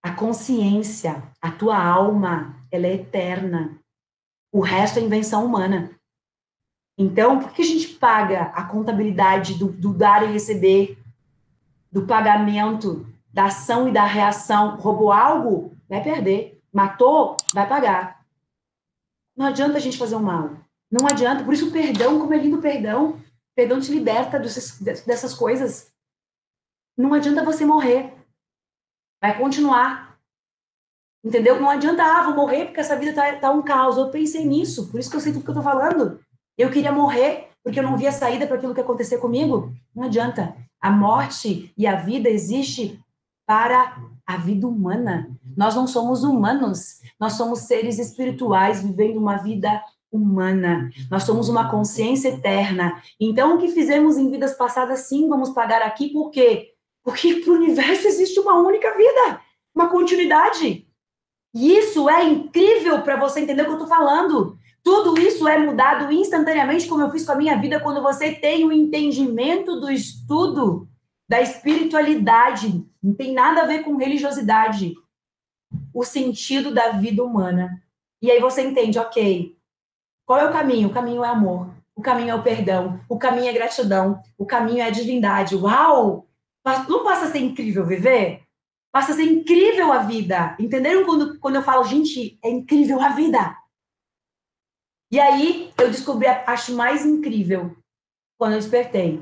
A consciência, a tua alma, ela é eterna. O resto é invenção humana. Então, por que a gente paga a contabilidade do dar e receber, do pagamento, da ação e da reação? Roubou algo? Vai perder. Matou? Vai pagar. Não adianta a gente fazer o mal. Não adianta. Por isso o perdão, como é lindo o perdão. O perdão te liberta dessas coisas. Não adianta você morrer. Vai continuar. Entendeu? Não adianta, vou morrer porque essa vida tá um caos. Eu pensei nisso, por isso que eu sei tudo que eu tô falando. Eu queria morrer porque eu não via saída para aquilo que acontecer comigo. Não adianta. A morte e a vida existe para a vida humana. Nós não somos humanos. Nós somos seres espirituais vivendo uma vida humana. Nós somos uma consciência eterna. Então, o que fizemos em vidas passadas, sim, vamos pagar aqui. Por quê? Porque para o universo existe uma única vida, uma continuidade. E isso é incrível para você entender o que eu estou falando. Tudo isso é mudado instantaneamente, como eu fiz com a minha vida, quando você tem o entendimento do estudo da espiritualidade. Não tem nada a ver com religiosidade. O sentido da vida humana. E aí você entende, ok, qual é o caminho? O caminho é amor. O caminho é o perdão. O caminho é gratidão. O caminho é a divindade. Uau! Não passa a ser incrível viver? Passa a ser incrível a vida. Entenderam quando eu falo, gente, é incrível a vida? E aí eu descobri a parte mais incrível quando eu despertei,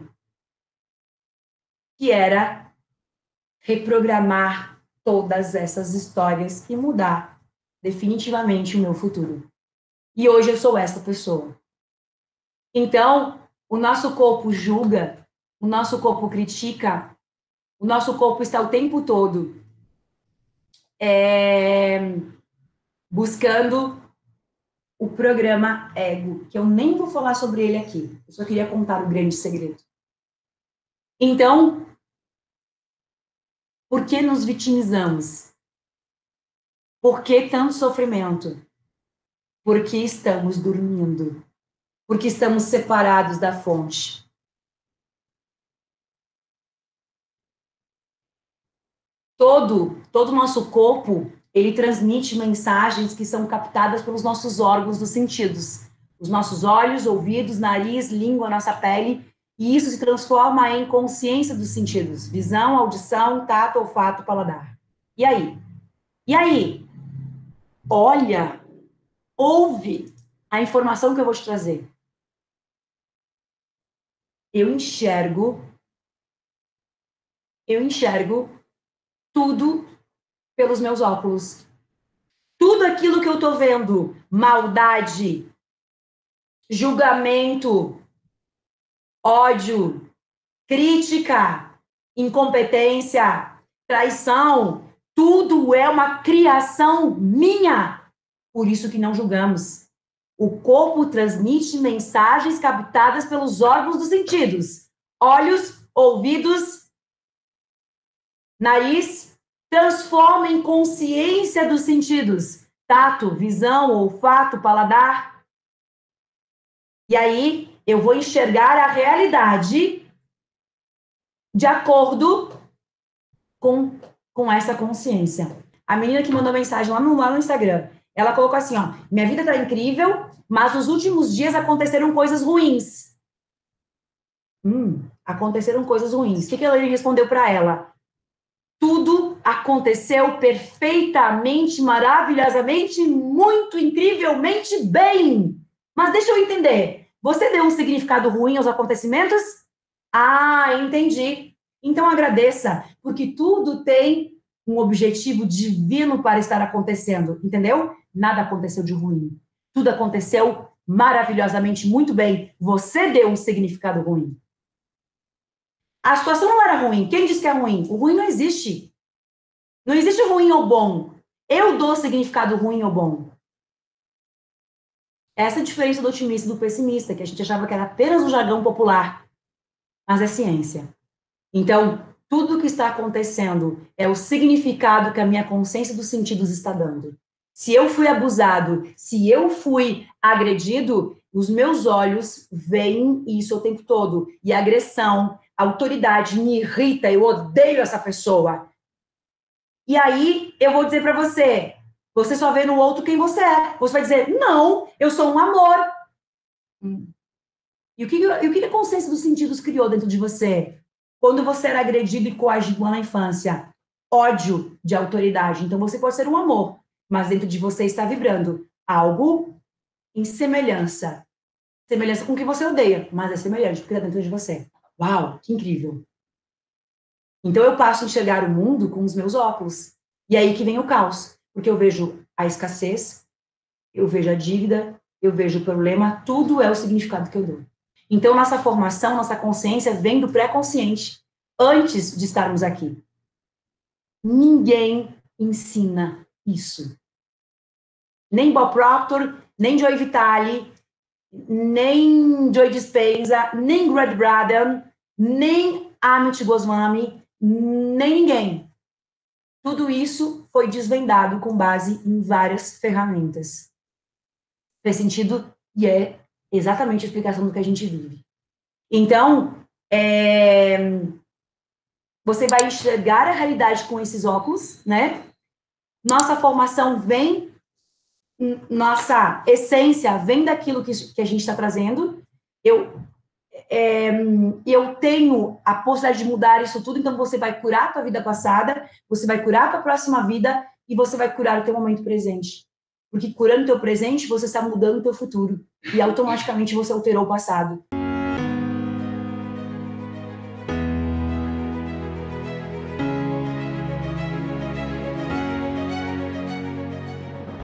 que era reprogramar todas essas histórias e mudar definitivamente o meu futuro. E hoje eu sou essa pessoa. Então, o nosso corpo julga, o nosso corpo critica, o nosso corpo está o tempo todo buscando o programa Ego, que eu nem vou falar sobre ele aqui. Eu só queria contar o grande segredo. Então, por que nos vitimizamos? Por que tanto sofrimento? Porque estamos dormindo. Porque estamos separados da fonte. Todo o nosso corpo, ele transmite mensagens que são captadas pelos nossos órgãos dos sentidos. Os nossos olhos, ouvidos, nariz, língua, nossa pele. E isso se transforma em consciência dos sentidos. Visão, audição, tato, olfato, paladar. E aí? E aí? Olha, ouve a informação que eu vou te trazer. Eu enxergo tudo pelos meus óculos. Tudo aquilo que eu tô vendo, maldade, julgamento, ódio, crítica, incompetência, traição, tudo é uma criação minha. Por isso que não julgamos. O corpo transmite mensagens captadas pelos órgãos dos sentidos. Olhos, ouvidos, nariz, transforma em consciência dos sentidos. Tato, visão, olfato, paladar. E aí eu vou enxergar a realidade de acordo com essa consciência. A menina que mandou mensagem lá no Instagram, ela colocou assim, ó, minha vida tá incrível, mas nos últimos dias aconteceram coisas ruins. Aconteceram coisas ruins. O que ele respondeu para ela? Tudo aconteceu perfeitamente, maravilhosamente, muito incrivelmente bem. Mas deixa eu entender. Você deu um significado ruim aos acontecimentos? Ah, entendi. Então agradeça, porque tudo tem um objetivo divino para estar acontecendo, entendeu? Nada aconteceu de ruim. Tudo aconteceu maravilhosamente muito bem. Você deu um significado ruim. A situação não era ruim. Quem disse que é ruim? O ruim não existe. Não existe ruim ou bom. Eu dou significado ruim ou bom. Essa é a diferença do otimista e do pessimista, que a gente achava que era apenas um jargão popular. Mas é ciência. Então, tudo o que está acontecendo é o significado que a minha consciência dos sentidos está dando. Se eu fui abusado, se eu fui agredido, os meus olhos veem isso o tempo todo. E a agressão, a autoridade me irrita, eu odeio essa pessoa. E aí eu vou dizer para você, você só vê no outro quem você é. Você vai dizer, não, eu sou um amor. E o que a consciência dos sentidos criou dentro de você? Quando você era agredido e coagido lá na infância, ódio de autoridade. Então você pode ser um amor, mas dentro de você está vibrando algo em semelhança. Semelhança com o que você odeia, mas é semelhante porque está dentro de você. Uau, que incrível. Então eu passo a enxergar o mundo com os meus óculos. E aí que vem o caos, porque eu vejo a escassez, eu vejo a dívida, eu vejo o problema, tudo é o significado que eu dou. Então nossa formação, nossa consciência vem do pré-consciente, antes de estarmos aqui. Ninguém ensina isso. Nem Bob Proctor, nem Joy Vitale, nem Joy Dispenza, nem Greg Braden, nem Amit Goswami, nem ninguém. Tudo isso foi desvendado com base em várias ferramentas. Faz sentido? E é exatamente a explicação do que a gente vive. Então, você vai enxergar a realidade com esses óculos, né? Nossa formação vem, nossa essência vem daquilo que a gente está trazendo. Eu tenho a possibilidade de mudar isso tudo, então você vai curar a tua vida passada, você vai curar a tua próxima vida e você vai curar o teu momento presente. Porque curando o teu presente, você está mudando o teu futuro. E automaticamente você alterou o passado.